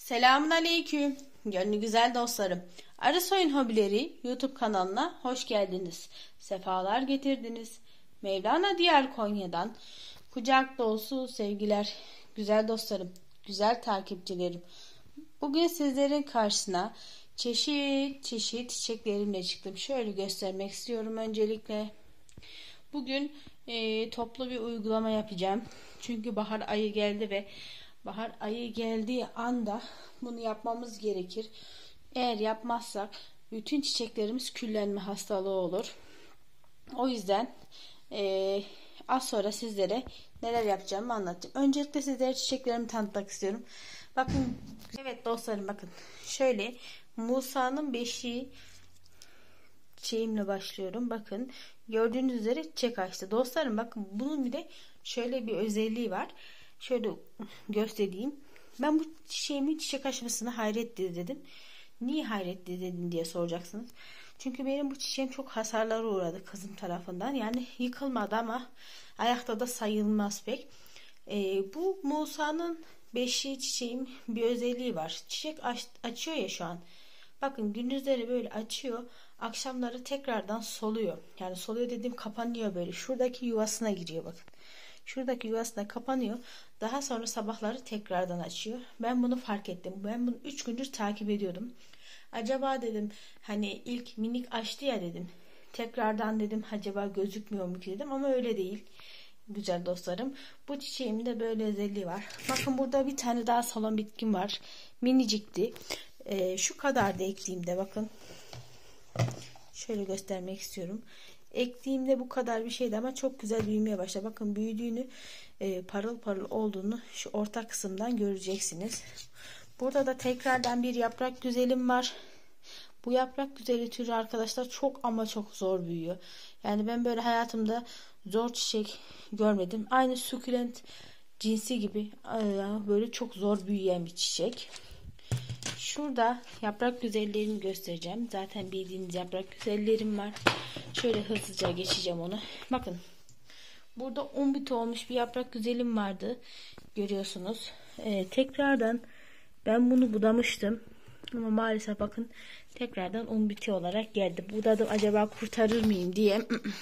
Selamun aleyküm. Gönlü güzel dostlarım. Arısoy'un Hobileri YouTube kanalına hoş geldiniz. Sefalar getirdiniz. Mevlana Diyar Konya'dan kucak dolusu sevgiler. Güzel dostlarım, güzel takipçilerim. Bugün sizlerin karşısına çeşit çeşit çiçeklerimle çıktım. Şöyle göstermek istiyorum öncelikle. Bugün toplu bir uygulama yapacağım. Çünkü bahar ayı geldi ve bahar ayı geldiği anda bunu yapmamız gerekir. Eğer yapmazsak bütün çiçeklerimiz küllenme hastalığı olur. O yüzden az sonra sizlere neler yapacağımı anlatacağım. Öncelikle sizlere çiçeklerimi tanıtmak istiyorum. Bakın, evet dostlarım, bakın. Şöyle Musa'nın beşiği çiçeğimle başlıyorum. Bakın, gördüğünüz üzere çiçek açtı. Dostlarım, bakın, bunun bir de şöyle bir özelliği var. Şöyle göstereyim. Ben bu çiçeğimin çiçek açmasına hayret dedim. Niye hayret dedim diye soracaksınız. Çünkü benim bu çiçeğim çok hasarlara uğradı kızım tarafından. Yani yıkılmadı ama ayakta da sayılmaz pek. Bu Musa'nın beşiği çiçeğim bir özelliği var. Çiçek açıyor ya şu an. Bakın, gündüzleri böyle açıyor. Akşamları tekrardan soluyor. Yani soluyor dediğim, kapanıyor böyle. Şuradaki yuvasına giriyor bakın. Şuradaki yuvasına kapanıyor. Daha sonra sabahları tekrardan açıyor. Ben bunu fark ettim. Ben bunu 3 gündür takip ediyordum. Acaba dedim, hani ilk minik açtı ya dedim. Tekrardan dedim, acaba gözükmüyor mu ki dedim, ama öyle değil. Güzel dostlarım. Bu çiçeğimin de böyle özelliği var. Bakın, burada bir tane daha salon bitkim var. Minicikti. Şu kadar da ektiğimde bakın. Şöyle göstermek istiyorum. Ektiğimde bu kadar bir şeydi ama çok güzel büyümeye başladı. Bakın, büyüdüğünü, parıl parıl olduğunu şu orta kısımdan göreceksiniz. Burada da tekrardan bir yaprak güzelim var. Bu yaprak güzeli türü arkadaşlar çok ama çok zor büyüyor. Yani ben böyle hayatımda zor çiçek görmedim. Aynı sukulent cinsi gibi böyle çok zor büyüyen bir çiçek. Şurada yaprak güzellerini göstereceğim. Zaten bildiğiniz yaprak güzellerim var. Şöyle hızlıca geçeceğim onu. Bakın, burada 10 biti olmuş bir yaprak güzelim vardı. Görüyorsunuz. Tekrardan ben bunu budamıştım. Ama maalesef bakın, tekrardan 10 biti olarak geldi. Budadım, acaba kurtarır mıyım diye.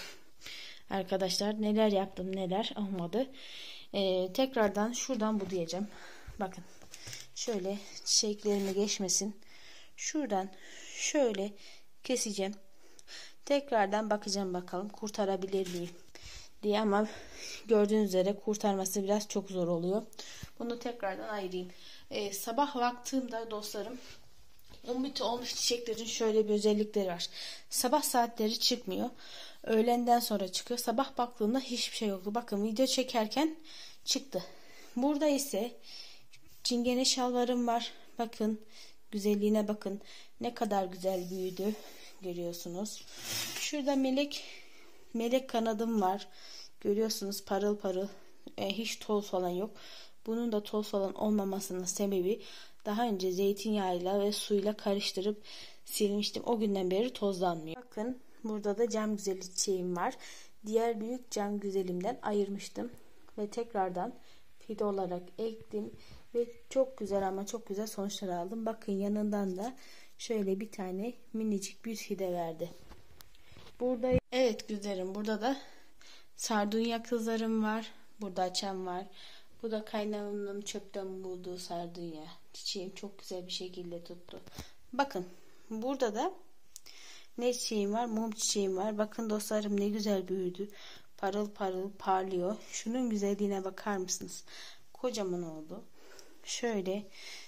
Arkadaşlar, neler yaptım neler olmadı. Tekrardan şuradan budayacağım. Bakın. Şöyle çiçeklerimi geçmesin. Şuradan şöyle keseceğim. Tekrardan bakacağım bakalım kurtarabilir miyim diye, ama gördüğünüz üzere kurtarması biraz çok zor oluyor. Bunu tekrardan ayırayım. Sabah baktığımda dostlarım, 10 biti olmuş çiçeklerin şöyle bir özellikleri var. Sabah saatleri çıkmıyor. Öğlenden sonra çıkıyor. Sabah baktığımda hiçbir şey yoktu. Bakın, video çekerken çıktı. Burada ise çingene şalvarım var. Bakın, güzelliğine bakın. Ne kadar güzel büyüdü. Görüyorsunuz. Şurada melek kanadım var. Görüyorsunuz, parıl parıl. Hiç toz falan yok. Bunun da toz falan olmamasının sebebi, daha önce zeytinyağıyla ve suyla karıştırıp silmiştim. O günden beri tozlanmıyor. Bakın, burada da cam güzeli çiçeğim var. Diğer büyük cam güzelimden ayırmıştım. Ve tekrardan fide olarak ektim. Ve çok güzel ama çok güzel sonuçlar aldım. Bakın, yanından da şöyle bir tane minicik bir fide verdi. Burada, evet güzelim, burada da sardunya kızlarım var. Burada açan var. Bu da kaynağımın çöpten bulduğu sardunya çiçeğim, çok güzel bir şekilde tuttu. Bakın, burada da ne çiçeğim var? Mum çiçeğim var. Bakın dostlarım, ne güzel büyüdü. Parıl parıl parlıyor. Şunun güzelliğine bakar mısınız? Kocaman oldu. Şöyle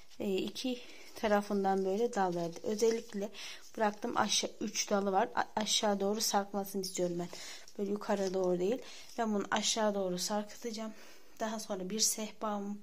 iki tarafından böyle dal verdi. Özellikle bıraktım, aşağı 3 dalı var. Aşağı doğru sarkmasını istiyorum ben. Böyle yukarı doğru değil. Ben bunu aşağı doğru sarkıtacağım. Daha sonra bir sehpam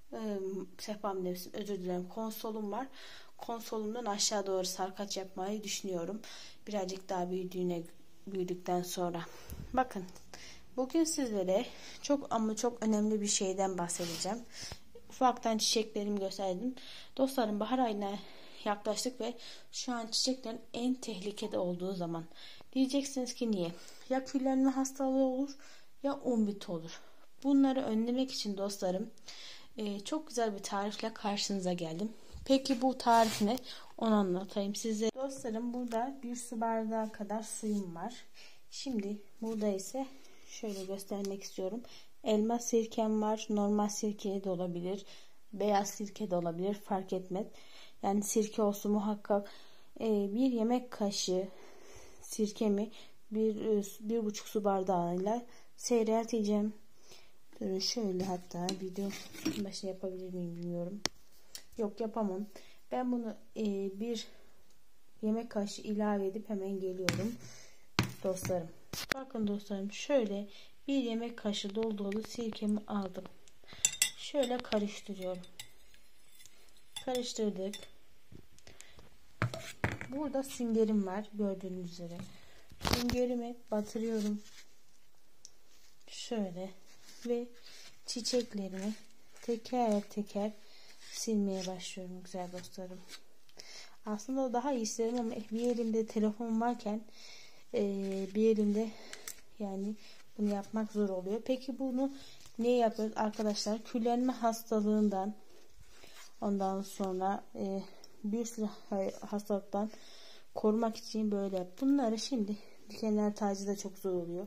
demiştim, özür dilerim, konsolum var. Konsolumdan aşağı doğru sarkaç yapmayı düşünüyorum. Birazcık daha büyüdükten sonra. Bakın, bugün sizlere çok ama çok önemli bir şeyden bahsedeceğim. Ufaktan çiçeklerimi gösterdim. Dostlarım, bahar ayına yaklaştık ve şu an çiçeklerin en tehlikede olduğu zaman. Diyeceksiniz ki niye? Ya küllenme hastalığı olur ya 10 bit olur. Bunları önlemek için dostlarım çok güzel bir tarifle karşınıza geldim. Peki bu tarif ne? Onu anlatayım size. Dostlarım, burada bir su bardağı kadar suyum var. Şimdi burada ise şöyle göstermek istiyorum. Elma sirkem var. Normal sirke de olabilir. Beyaz sirke de olabilir. Fark etmez. Yani sirke olsun muhakkak. Bir yemek kaşığı sirkemi bir buçuk su bardağıyla seyrelteceğim. Durun şöyle, hatta video başına yapabilir miyim bilmiyorum. Yok, yapamam. Ben bunu bir yemek kaşığı ilave edip hemen geliyorum dostlarım. Bakın dostlarım, şöyle bir yemek kaşığı dolu dolu sirkemi aldım. Şöyle karıştırıyorum. Karıştırdık. Burada süngerim var gördüğünüz üzere. Süngerimi batırıyorum. Şöyle ve çiçeklerimi teker teker silmeye başlıyorum güzel dostlarım. Aslında daha iyi isterim ama bir elimde telefon varken bir elimde yani bunu yapmak zor oluyor. Peki bunu ne yapıyoruz arkadaşlar? Küllenme hastalığından, ondan sonra bir sürü hastalıktan korumak için böyle. Bunları şimdi dikenler tacı da çok zor oluyor.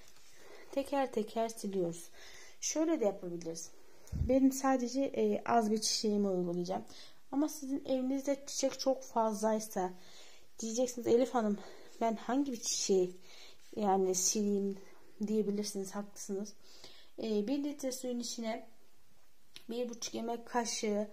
Teker teker siliyoruz. Şöyle de yapabiliriz. Benim sadece az bir çiçeğimi uygulayacağım. Ama sizin evinizde çiçek çok fazlaysa diyeceksiniz, Elif Hanım ben hangi bir çiçeği yani sileyim diyebilirsiniz, haklısınız. 1 litre suyun içine 1,5 yemek kaşığı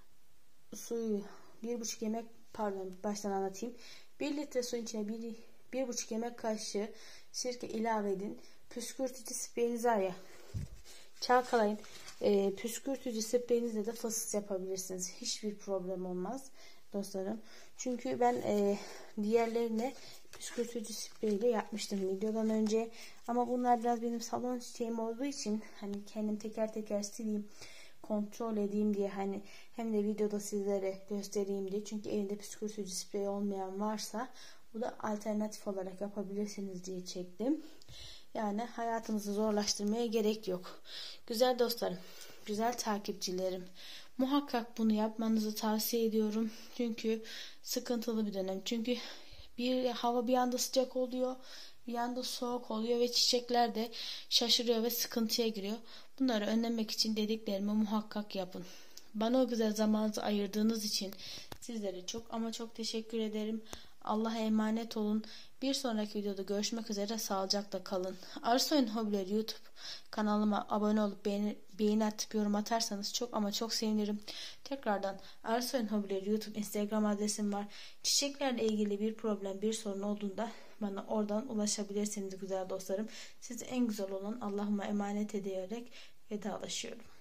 suyu, 1,5 yemek, pardon baştan anlatayım. 1 litre suyun içine 1,5 yemek kaşığı sirke ilave edin. Püskürtücü spreyiniz var ya, çalkalayın. Püskürtücü spreyinizle de fıs yapabilirsiniz. Hiçbir problem olmaz dostlarım. Çünkü ben diğerlerine püskürtücü spreyle yapmıştım videodan önce. Ama bunlar biraz benim salon çiçeğim olduğu için hani kendim teker teker sileyim, kontrol edeyim diye, hani hem de videoda sizlere göstereyim diye. Çünkü evinde püskürtücü sprey olmayan varsa bu da alternatif olarak yapabilirsiniz diye çektim. Yani hayatımızı zorlaştırmaya gerek yok. Güzel dostlarım, güzel takipçilerim, muhakkak bunu yapmanızı tavsiye ediyorum. Çünkü sıkıntılı bir dönem. Çünkü hava bir anda sıcak oluyor, bir anda soğuk oluyor ve çiçekler de şaşırıyor ve sıkıntıya giriyor. Bunları önlemek için dediklerimi muhakkak yapın. Bana o güzel zamanınızı ayırdığınız için sizlere çok ama çok teşekkür ederim. Allah'a emanet olun. Bir sonraki videoda görüşmek üzere. Sağlıcakla kalın. Arsoy'un Hobileri YouTube kanalıma abone olup beğeni atıp yorum atarsanız çok ama çok sevinirim. Tekrardan Arsoy'un Hobileri YouTube Instagram adresim var. Çiçeklerle ilgili bir problem, bir sorun olduğunda bana oradan ulaşabilirsiniz güzel dostlarım. Size en güzel olan Allah'ıma emanet ederek vedalaşıyorum.